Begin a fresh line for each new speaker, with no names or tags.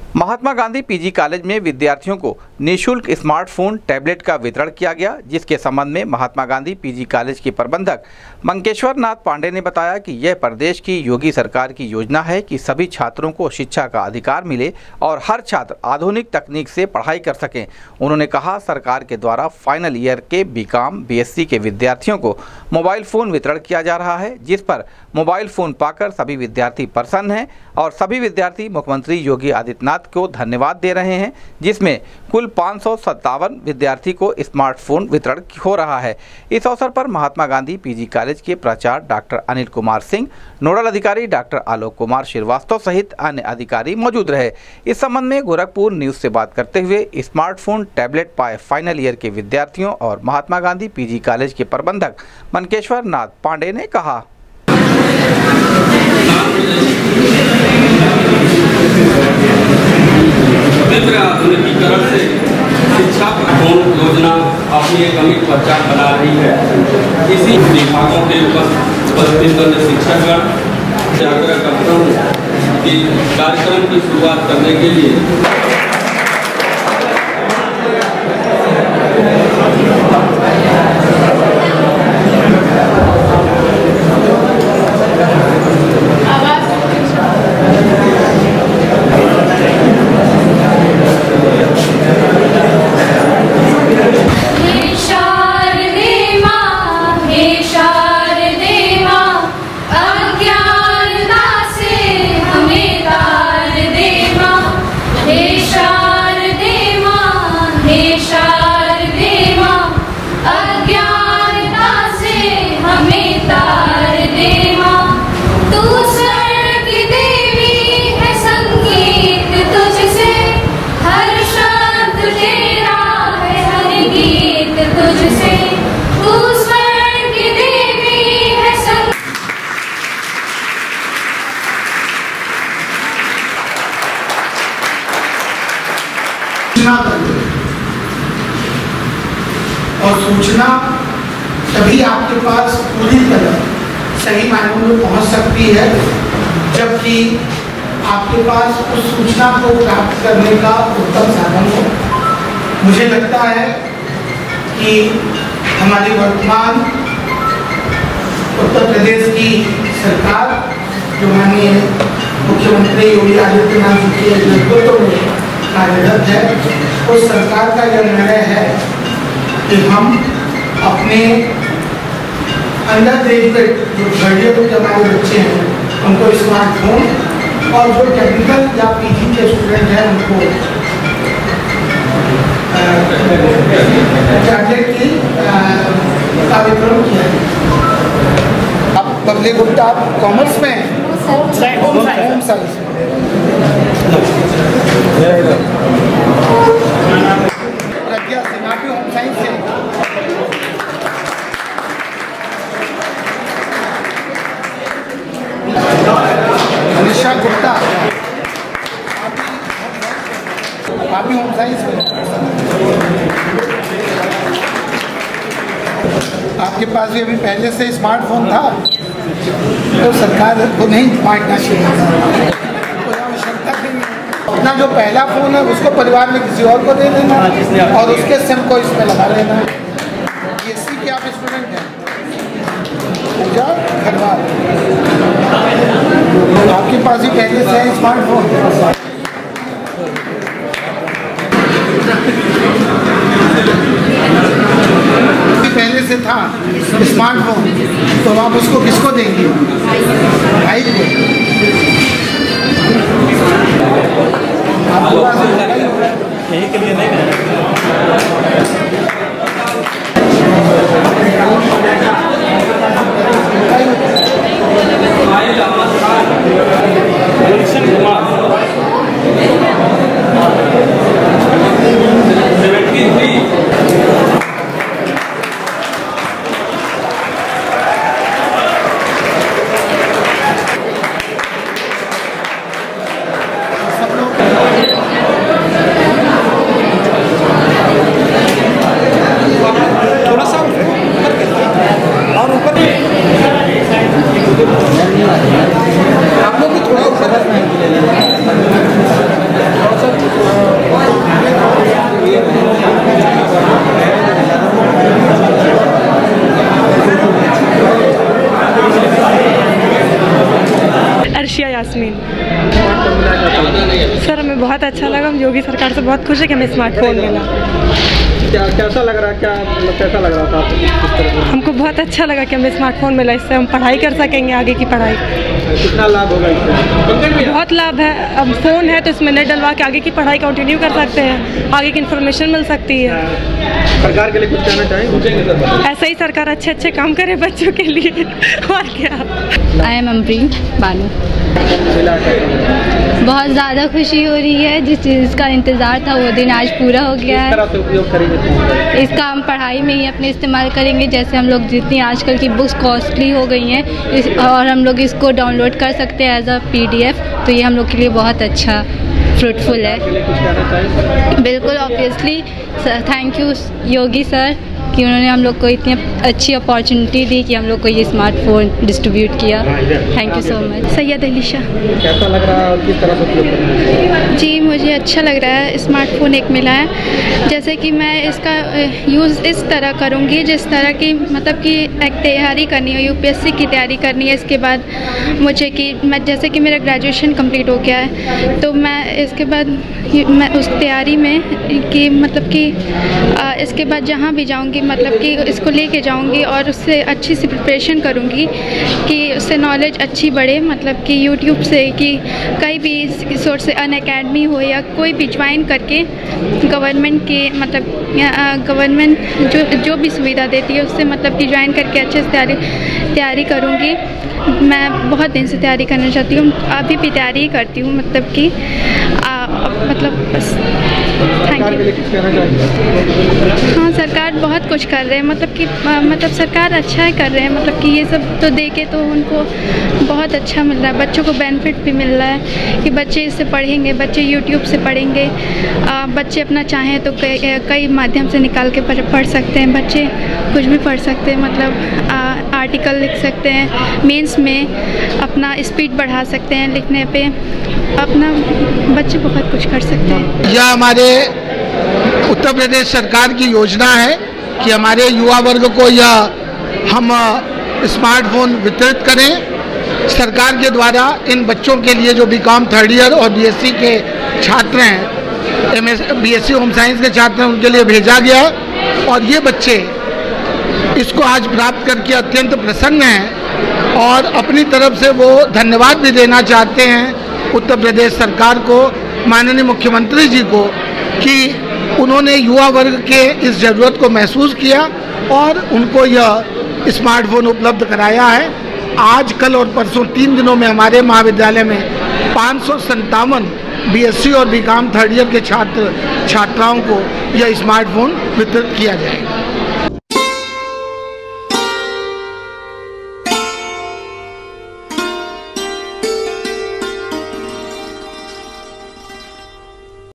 Mahatma Gandhi PG college में विद्यार्थियों को निःशुल्क स्मार्टफोन टैबलेट का वितरण किया गया, जिसके संबंध में महात्मा गांधी पीजी कॉलेज के प्रबंधक मंकेश्वर नाथ पांडे ने बताया कि यह प्रदेश की योगी सरकार की योजना है कि सभी छात्रों को शिक्षा का अधिकार मिले और हर छात्र आधुनिक तकनीक से पढ़ाई कर सकें। उन्होंने कहा, सरकार के द्वारा फाइनल ईयर के बीकॉम बीएससी के विद्यार्थियों को मोबाइल फ़ोन वितरण किया जा रहा है, जिस पर मोबाइल फ़ोन पाकर सभी विद्यार्थी प्रसन्न हैं और सभी विद्यार्थी मुख्यमंत्री योगी आदित्यनाथ को धन्यवाद दे रहे हैं, जिसमें कुल 557 विद्यार्थी को स्मार्टफोन वितरण हो रहा है। इस अवसर पर महात्मा गांधी पीजी कॉलेज के प्राचार्य डॉक्टर अनिल कुमार सिंह, नोडल अधिकारी डॉक्टर आलोक कुमार श्रीवास्तव सहित अन्य अधिकारी मौजूद रहे। इस संबंध में गोरखपुर न्यूज से बात करते हुए स्मार्टफोन टैबलेट पाए फाइनल ईयर के विद्यार्थियों और महात्मा गांधी पीजी कॉलेज के प्रबंधक मनकेश्वर नाथ पांडे ने कहा,
आधुनिकीकरण से शिक्षा योजना अपनी एक अमिट पहचान बना रही है। इसी विभागों के उपस्थित शिक्षकगण से आग्रह करता हूँ कि कार्यक्रम की शुरुआत करने के लिए
और सूचना तभी आपके पास पूरी तरह सही मायनों में पहुंच सकती है जबकि आपके पास उस सूचना को प्राप्त करने का उत्तम साधन हो। मुझे लगता है कि हमारी वर्तमान उत्तर प्रदेश की सरकार जो माननीय मुख्यमंत्री योगी आदित्यनाथ जी के नेतृत्व में कार्यरत है, उस सरकार का यह निर्णय है कि हम अपने अंडर ग्रेजुएट जो ग्रेजुएट हमारे बच्चे हैं उनको स्मार्टफोन और जो टेक्निकल या पीजी के स्टूडेंट हैं उनको टैबलेट की का वितरण किया है। आप बबली गुप्ता, आप कॉमर्स में हैं? होम साइंस में। प्रज्ञा सिंह, आप भी होम साइंस से। निशा गुप्ता, आप भी होम साइंस में। आपके पास भी अभी पहले से स्मार्टफोन था तो सरकार को नहीं बांटना चाहिए, कोई आवश्यकता नहीं। अपना जो पहला फ़ोन है उसको परिवार में किसी और को दे देना और उसके सिम को इसमें लगा लेना। बीएससी के आप स्टूडेंट हैं, पूजा खरवाल, आपके पास ही पहले से है स्मार्टफोन। पहले से था स्मार्टफोन तो आप उसको किसको देंगे? भाई को। आपके पास यही के लिए नहीं
सर हमें बहुत अच्छा लगा, हम योगी सरकार से बहुत खुश है कि हमें स्मार्टफोन मिला।
कैसा लग रहा, क्या मतलब कैसा लग रहा था आपको?
हमको बहुत अच्छा लगा कि हमें स्मार्टफोन मिला, इससे हम पढ़ाई कर सकेंगे, आगे की पढ़ाई।
कितना लाभ होगा इससे?
बहुत लाभ है। अब फ़ोन है तो इसमें नेट डलवा के आगे की पढ़ाई कंटिन्यू कर सकते हैं, आगे की इन्फॉर्मेशन मिल सकती है।
सरकार के लिए कुछ कहना चाहेंगे?
ऐसे ही सरकार अच्छे अच्छे काम करे बच्चों के लिए और क्या।
I am Amreen Banu. बहुत ज़्यादा खुशी हो रही है, जिस चीज़ का इंतज़ार था वो दिन आज पूरा हो गया है।
किस तरह से उपयोग करेंगे?
इसका हम पढ़ाई में ही अपने इस्तेमाल करेंगे, जैसे हम लोग जितनी आजकल की बुक्स कॉस्टली हो गई हैं और हम लोग इसको डाउनलोड कर सकते हैं एज अ PDF, तो ये हम लोग के लिए बहुत अच्छा फ्रूटफुल है। बिल्कुल obviously thank you Yogi sir कि उन्होंने हम लोग को इतनी अच्छी अपॉर्चुनिटी दी कि हम लोग को ये स्मार्टफोन डिस्ट्रीब्यूट किया। Thank you so much.
Syed Alisha.
कैसा लग रहा है और किस तरह से उपयोग करेंगे?
जी मुझे अच्छा लग रहा है, स्मार्टफोन एक मिला है। जैसे कि मैं इसका यूज़ इस तरह करूँगी जिस तरह की मतलब कि एक तैयारी करनी हो, UPSC की तैयारी करनी है। इसके बाद मुझे कि मैं जैसे कि मेरा ग्रेजुएशन कंप्लीट हो गया है, तो मैं इसके बाद मैं उस तैयारी में कि मतलब कि इसके बाद जहाँ भी जाऊँगी मतलब कि इसको लेके जाऊँगी और उससे अच्छी सी प्रिपरेशन करूँगी कि उससे नॉलेज अच्छी बढ़े। मतलब कि YouTube से कि कहीं भी सोर्स से अनअकैडमी हो या कोई भी ज्वाइन करके गवर्नमेंट के मतलब गवर्नमेंट जो भी सुविधा देती है उससे मतलब कि ज्वाइन करके अच्छे से तैयारी करूँगी। मैं बहुत दिन से तैयारी करना चाहती हूँ, अभी भी तैयारी करती हूँ। मतलब कि मतलब बस थैंक यू। हाँ सरकार बहुत कुछ कर रहे हैं, मतलब कि मतलब सरकार अच्छा ही कर रहे हैं। मतलब कि ये सब तो देके तो उनको बहुत अच्छा मिल रहा है, बच्चों को बेनिफिट भी मिल रहा है कि बच्चे इससे पढ़ेंगे, बच्चे YouTube से पढ़ेंगे। बच्चे अपना चाहें तो कई माध्यम से निकाल के पढ़ सकते हैं, बच्चे कुछ भी पढ़ सकते हैं। मतलब आर्टिकल लिख सकते हैं, मेंस में अपना स्पीड बढ़ा सकते हैं लिखने पे, अपना बच्चे बहुत कुछ कर सकते हैं।
यह हमारे उत्तर प्रदेश सरकार की योजना है कि हमारे युवा वर्ग को यह हम स्मार्टफोन वितरित करें। सरकार के द्वारा इन बच्चों के लिए जो BCom थर्ड ईयर और BSc के छात्र हैं, BSc होम साइंस के छात्र हैं, उनके लिए भेजा गया और ये बच्चे इसको आज प्राप्त करके अत्यंत प्रसन्न हैं और अपनी तरफ से वो धन्यवाद भी देना चाहते हैं उत्तर प्रदेश सरकार को, माननीय मुख्यमंत्री जी को, कि उन्होंने युवा वर्ग के इस ज़रूरत को महसूस किया और उनको यह स्मार्टफोन उपलब्ध कराया है। आज कल और परसों 3 दिनों में हमारे महाविद्यालय में 557 BSc और BCom थर्ड ईयर के छात्र छात्राओं को यह स्मार्टफोन वितरित किया जाएगा।